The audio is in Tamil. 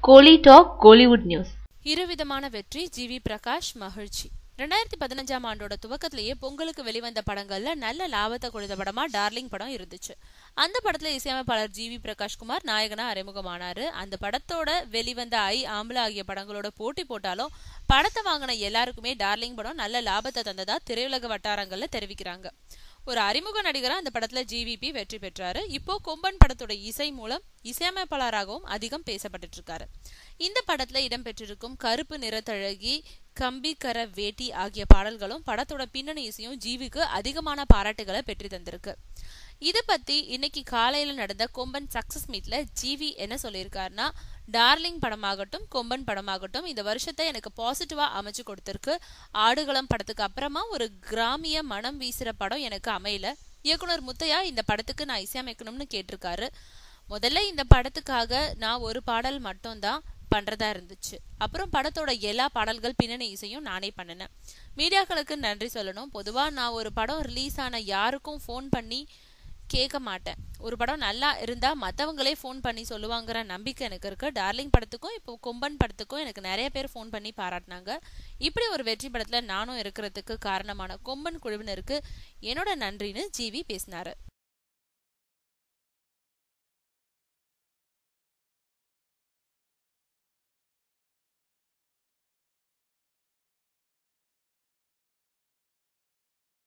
கோலி டாக் கோலிவுட் நியூஸ். இருவிதமான வெற்றி. ஜி வி பிரகாஷ் மகிழ்ச்சி. 2015ஆம் ஆண்டோட துவக்கத்திலேயே பொங்கலுக்கு வெளிவந்த படங்கள்ல நல்ல லாபத்தை கொடுத்த படமா டார்லிங் படம் இருந்துச்சு. அந்த படத்துல இசையமைப்பாளர் ஜி வி பிரகாஷ் குமார் நாயகனா அறிமுகமானாரு. அந்த படத்தோட வெளிவந்த ஆம்பளை ஆகிய படங்களோட போட்டி போட்டாலும் படத்தை வாங்கின எல்லாருக்குமே டார்லிங் படம் நல்ல லாபத்தை தந்ததா திரையுலக வட்டாரங்கள்ல தெரிவிக்கிறாங்க. ஒரு அறிமுக நடிகரா அந்த படத்துல ஜிவிபி வெற்றி பெற்றாரு. இப்போ கொம்பன் படத்தோட இசை மூலம் இசையமைப்பாளராகவும் அதிகம் பேசப்பட்டு இருக்காரு. இந்த படத்துல இடம்பெற்றிருக்கும் கருப்பு நிறத்தழகி, கம்பி கர வேட்டி ஆகிய பாடல்களும் படத்தோட பின்னணி இசையும் ஜிவிக்கு அதிகமான பாராட்டுகளை பெற்று தந்திருக்கு. இதை பத்தி இன்னைக்கு காலையில நடந்த கொம்பன் சக்சஸ் மீட்ல ஜிவி என்ன சொல்லியிருக்காருன்னா, டார்லிங் படமாகட்டும் கொம்பன் படமாகட்டும் இந்த வருஷத்தை எனக்கு பாசிட்டிவா அமைச்சு கொடுத்திருக்கு. ஆடுகளம் படத்துக்கு அப்புறமா ஒரு கிராமிய மனம் வீசுற படம் எனக்கு அமையல. இயக்குனர் முத்தையா இந்த படத்துக்கு நான் இசையமைக்கணும்னு கேட்டிருக்காரு. முதல்ல இந்த படத்துக்காக நான் ஒரு பாடல் மட்டும் தான் பண்றதா இருந்துச்சு. அப்புறம் படத்தோட எல்லா பாடல்கள் பின்னணி இசையும் நானே பண்ணினேன். மீடியாக்களுக்கு நன்றி சொல்லணும். பொதுவா நான் ஒரு படம் ரிலீஸ் ஆன யாருக்கும் ஃபோன் பண்ணி கேட்க மாட்டேன். ஒரு படம் நல்லா இருந்தா மற்றவங்களே ஃபோன் பண்ணி சொல்லுவாங்கிற நம்பிக்கை எனக்கு இருக்கு. டார்லிங் படத்துக்கும் இப்போ கொம்பன் படத்துக்கும் எனக்கு நிறைய பேர் ஃபோன் பண்ணி பாராட்டினாங்க. இப்படி ஒரு வெற்றி படத்துல நானும் இருக்கிறதுக்கு காரணமான கொம்பன் குழுவினருக்கு என்னோட நன்றின்னு ஜிவி பேசினாரு.